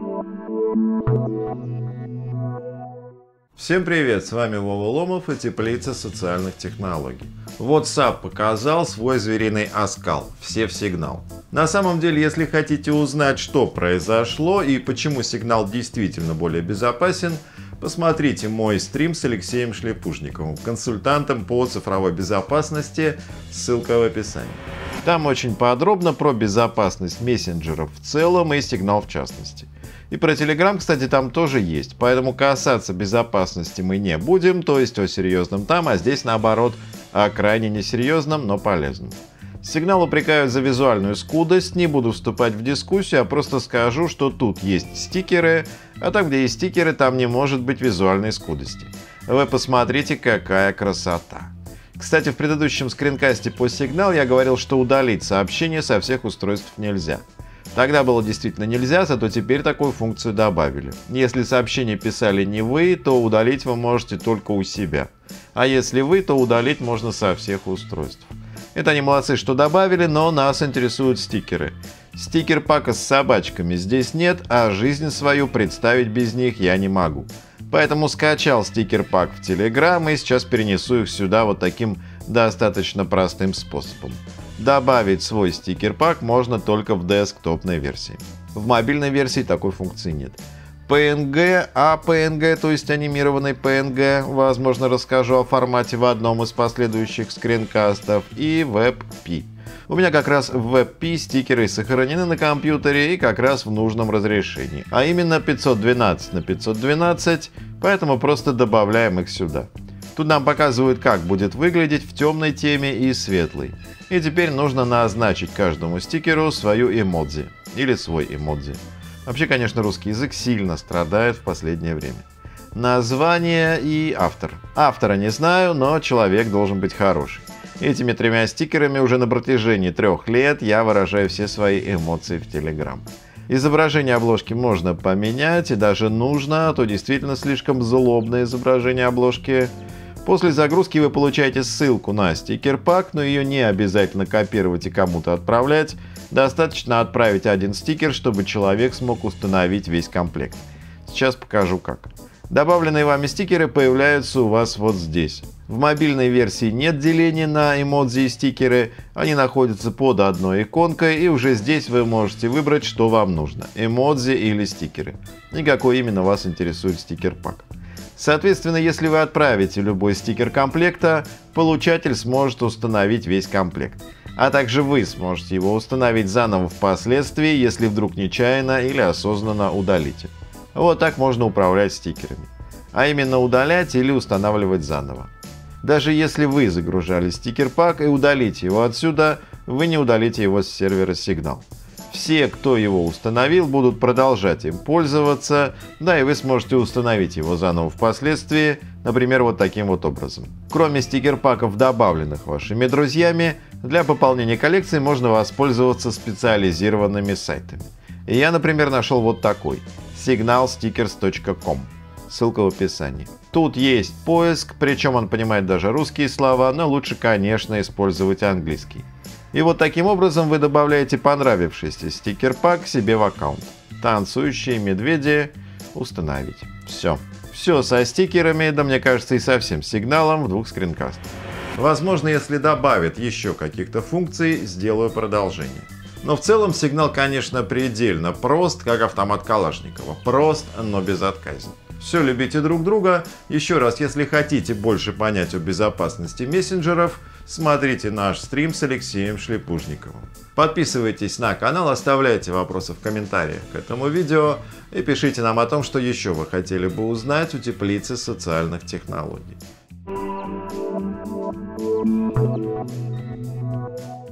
Всем привет, с вами Вова Ломов и Теплица социальных технологий. WhatsApp показал свой звериный оскал, все в сигнал. На самом деле, если хотите узнать, что произошло и почему сигнал действительно более безопасен, посмотрите мой стрим с Алексеем Шлепушниковым, консультантом по цифровой безопасности, ссылка в описании. Там очень подробно про безопасность мессенджеров в целом и сигнал в частности. И про Telegram, кстати, там тоже есть, поэтому касаться безопасности мы не будем, то есть о серьезном там, а здесь наоборот о крайне несерьезном, но полезном. Сигнал упрекают за визуальную скудость, не буду вступать в дискуссию, а просто скажу, что тут есть стикеры, а там, где есть стикеры, там не может быть визуальной скудости. Вы посмотрите, какая красота. Кстати, в предыдущем скринкасте по сигнал я говорил, что удалить сообщение со всех устройств нельзя. Тогда было действительно нельзя, зато теперь такую функцию добавили. Если сообщение писали не вы, то удалить вы можете только у себя. А если вы, то удалить можно со всех устройств. Это они молодцы, что добавили, но нас интересуют стикеры. Стикер-пака с собачками здесь нет, а жизнь свою представить без них я не могу. Поэтому скачал стикер-пак в Telegram и сейчас перенесу их сюда вот таким достаточно простым способом. Добавить свой стикер-пак можно только в десктопной версии. В мобильной версии такой функции нет. PNG, APNG, то есть анимированный PNG, возможно, расскажу о формате в одном из последующих скринкастов, и WebP. У меня как раз в WebP стикеры сохранены на компьютере и как раз в нужном разрешении, а именно 512 на 512, поэтому просто добавляем их сюда. Тут нам показывают, как будет выглядеть в темной теме и светлой. И теперь нужно назначить каждому стикеру свою эмодзи или свой эмодзи. Вообще, конечно, русский язык сильно страдает в последнее время. Название и автор. Автора не знаю, но человек должен быть хороший. Этими тремя стикерами уже на протяжении 3 лет я выражаю все свои эмоции в Telegram. Изображение обложки можно поменять и даже нужно, а то действительно слишком злобное изображение обложки. После загрузки вы получаете ссылку на стикер-пак, но ее не обязательно копировать и кому-то отправлять. Достаточно отправить один стикер, чтобы человек смог установить весь комплект. Сейчас покажу как. Добавленные вами стикеры появляются у вас вот здесь. В мобильной версии нет деления на эмодзи и стикеры, они находятся под одной иконкой, и уже здесь вы можете выбрать, что вам нужно – эмодзи или стикеры. И какой именно вас интересует стикер-пак. Соответственно, если вы отправите любой стикер комплекта, получатель сможет установить весь комплект. А также вы сможете его установить заново впоследствии, если вдруг нечаянно или осознанно удалите. Вот так можно управлять стикерами. А именно удалять или устанавливать заново. Даже если вы загружали стикер-пак и удалите его отсюда, вы не удалите его с сервера Signal. Все, кто его установил, будут продолжать им пользоваться, да и вы сможете установить его заново впоследствии, например, вот таким вот образом. Кроме стикер-паков, добавленных вашими друзьями, для пополнения коллекции можно воспользоваться специализированными сайтами. И я, например, нашел вот такой – signalstickers.com. Ссылка в описании. Тут есть поиск, причем он понимает даже русские слова, но лучше, конечно, использовать английский. И вот таким образом вы добавляете понравившийся стикер-пак себе в аккаунт. Танцующие медведи установить. Все. Все со стикерами, да мне кажется и со всем сигналом в 2 скринкастах. Возможно, если добавят еще каких-то функций, сделаю продолжение. Но в целом сигнал, конечно, предельно прост, как автомат Калашникова. Прост, но безотказен. Все, любите друг друга. Еще раз, если хотите больше понять о безопасности мессенджеров, смотрите наш стрим с Алексеем Шлепушниковым. Подписывайтесь на канал, оставляйте вопросы в комментариях к этому видео и пишите нам о том, что еще вы хотели бы узнать у Теплицы социальных технологий.